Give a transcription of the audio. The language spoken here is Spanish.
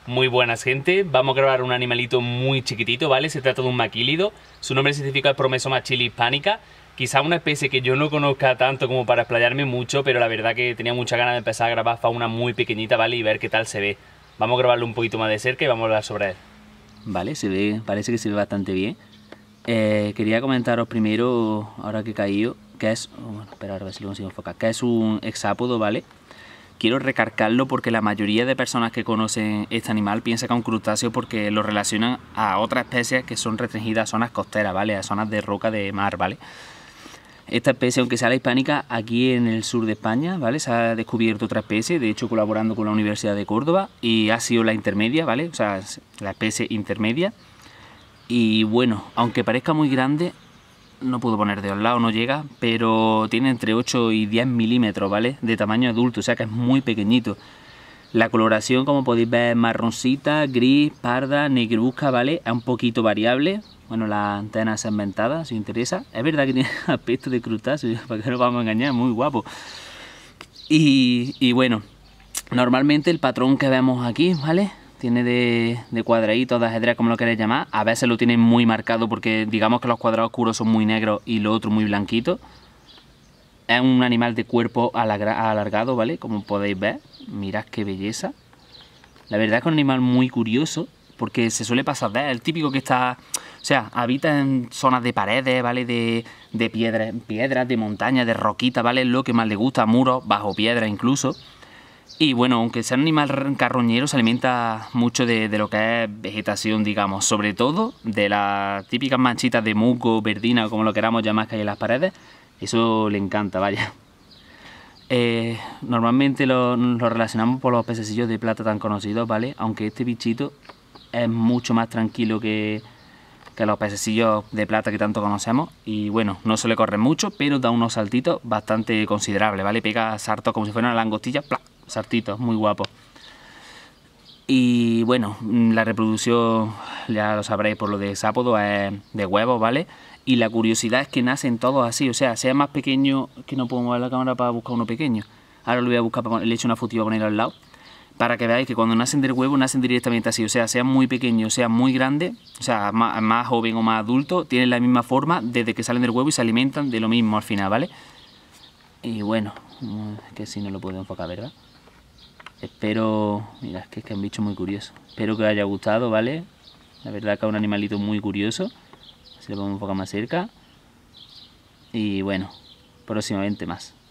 Muy buenas, gente. Vamos a grabar un animalito muy chiquitito, ¿vale? Se trata de un maquílido. Su nombre significa el Promesoma chili hispanica. Quizá una especie que yo no conozca tanto como para explayarme mucho, pero la verdad que tenía mucha ganas de empezar a grabar fauna muy pequeñita, ¿vale? Y ver qué tal se ve. Vamos a grabarlo un poquito más de cerca y vamos a hablar sobre él. Vale, parece que se ve bastante bien. Quería comentaros primero, ahora que he caído, que es... bueno, espera, a ver si lo consigo enfocar. Que es un hexápodo, ¿vale? Quiero recargarlo porque la mayoría de personas que conocen este animal piensa que es un crustáceo porque lo relacionan a otras especies que son restringidas a zonas costeras, ¿vale? A zonas de roca de mar, ¿vale? Esta especie, aunque sea la hispanica, aquí en el sur de España, ¿vale? Se ha descubierto otra especie, de hecho colaborando con la Universidad de Córdoba, y ha sido la intermedia, ¿vale? O sea, la especie intermedia. Y bueno, aunque parezca muy grande, no puedo poner de al lado, no llega, pero tiene entre 8 y 10 milímetros, ¿vale? De tamaño adulto, o sea que es muy pequeñito. La coloración, como podéis ver, es marroncita, gris, parda, negruzca, ¿vale? Es un poquito variable. Bueno, las antenas segmentadas, si os interesa. Es verdad que tiene aspecto de crustáceo, para que no vamos a engañar, muy guapo. Y bueno, normalmente el patrón que vemos aquí, ¿vale? Tiene de cuadraditos, de ajedrez, como lo queréis llamar. A veces lo tiene muy marcado porque digamos que los cuadrados oscuros son muy negros y lo otro muy blanquito. Es un animal de cuerpo alargado, ¿vale? Como podéis ver. Mirad qué belleza. La verdad es que es un animal muy curioso porque se suele pasar de él. El típico que está... O sea, habita en zonas de paredes, ¿vale? De piedras, de montañas, de roquitas, ¿vale? Lo que más le gusta, muros, bajo piedra incluso. Y bueno, aunque sea un animal carroñero, se alimenta mucho de lo que es vegetación, digamos. Sobre todo de las típicas manchitas de musgo, verdina, o como lo queramos llamar, que hay en las paredes. Eso le encanta, vaya. Normalmente lo relacionamos por los pececillos de plata tan conocidos, ¿vale? Aunque este bichito es mucho más tranquilo que los pececillos de plata que tanto conocemos. Y bueno, no suele correr mucho, pero da unos saltitos bastante considerables, ¿vale? Pega saltos como si fuera una langostilla, ¡plá! Saltitos, muy guapos. Y bueno, la reproducción, ya lo sabréis por lo de hexápodo, es de huevos, ¿vale? Y la curiosidad es que nacen todos así, o sea más pequeño, que no puedo mover la cámara para buscar uno pequeño. Ahora lo voy a buscar, le he hecho una fotito para ponerlo al lado, para que veáis que cuando nacen del huevo nacen directamente así, o sea muy pequeño, sea muy grande, o sea más joven o más adulto, tienen la misma forma desde que salen del huevo y se alimentan de lo mismo al final, ¿vale? Y bueno, que si no lo puedo enfocar, ¿verdad? Espero, mira, es que es un bicho muy curioso. Espero que os haya gustado, ¿vale? La verdad que es un animalito muy curioso. Si lo podemos enfocar más cerca. Y bueno, próximamente más.